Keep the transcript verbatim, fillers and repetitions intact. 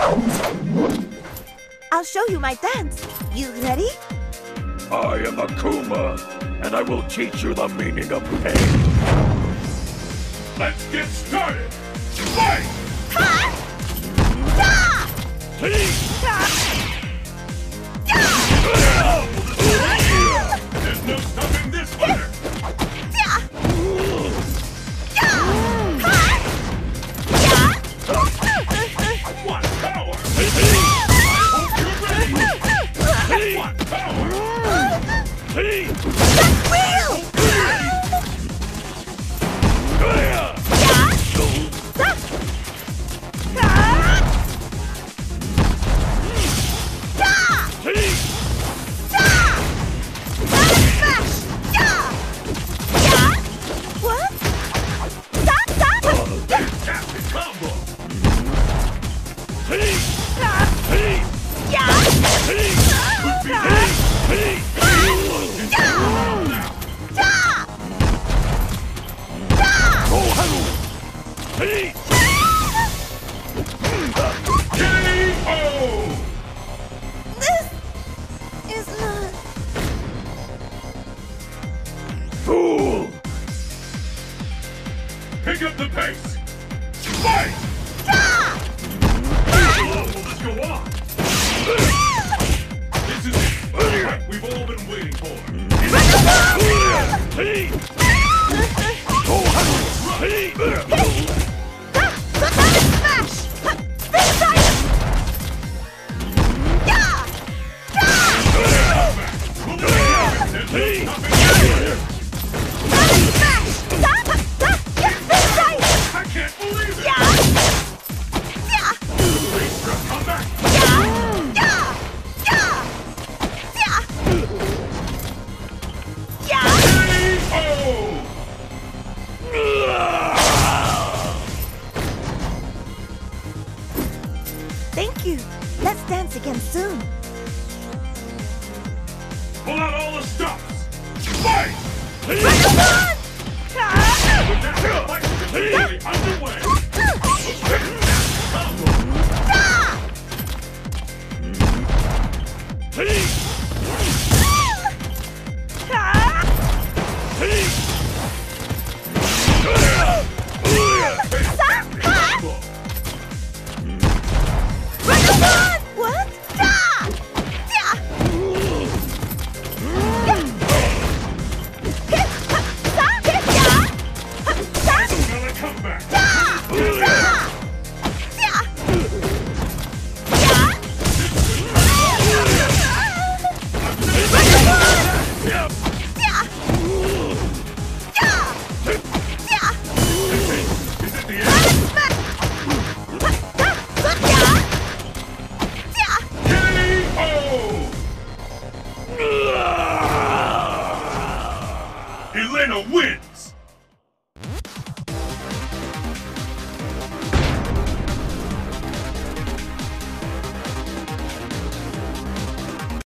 I'll show you my dance. You ready? I am Akuma, and I will teach you the meaning of pain. Let's get started! Fight! Ha! Da! There's no stopping this winner! What power! I hope you're ready! What power! That's real! Fool! Pick up the pace! Fight! Let's go on! This is it! The fight we've all been waiting for! I can't believe it! Come back! Thank you. Let's dance again soon. Pull out all the stops! Fight! Run! With that, the fight is officially underway! Run!